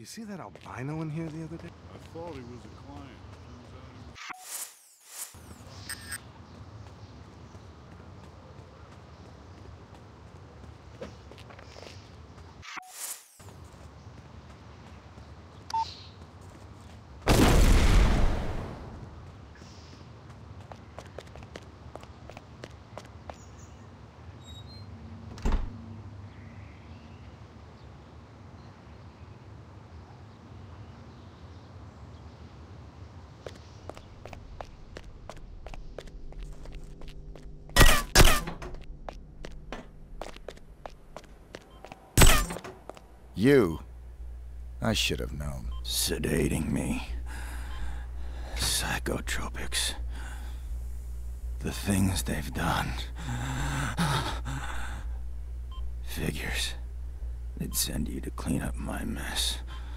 You see that albino in here the other day? I thought he was a client. You. I should have known. Sedating me. Psychotropics. The things they've done. Figures. They'd send you to clean up my mess.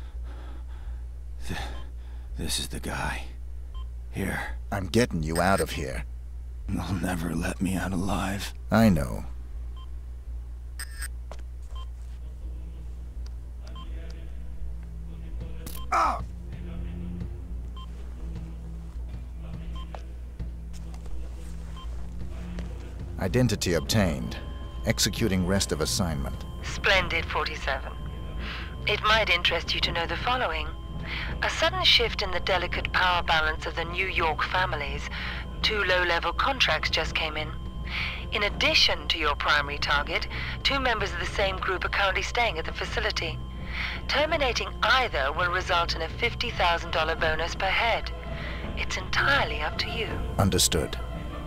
This is the guy. Here. I'm getting you out of here. They'll never let me out alive. I know. Identity obtained. Executing rest of assignment. Splendid, 47. It might interest you to know the following. A sudden shift in the delicate power balance of the New York families. 2 low-level contracts just came in. In addition to your primary target, 2 members of the same group are currently staying at the facility. Terminating either will result in a $50,000 bonus per head. It's entirely up to you. Understood.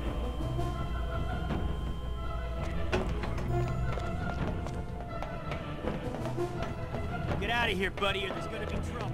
Get out of here, buddy, or there's gonna be trouble.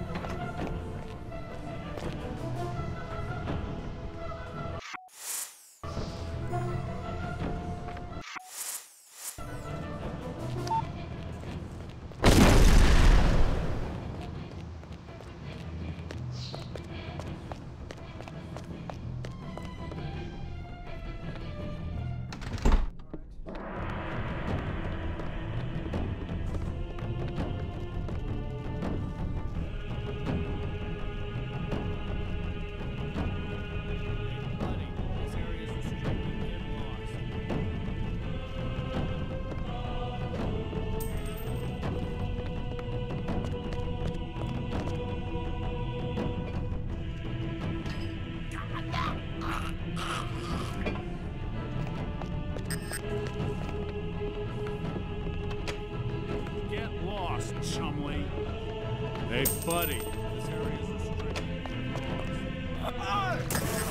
Get lost, Chumley. Hey, buddy. This area is restricted. Get lost.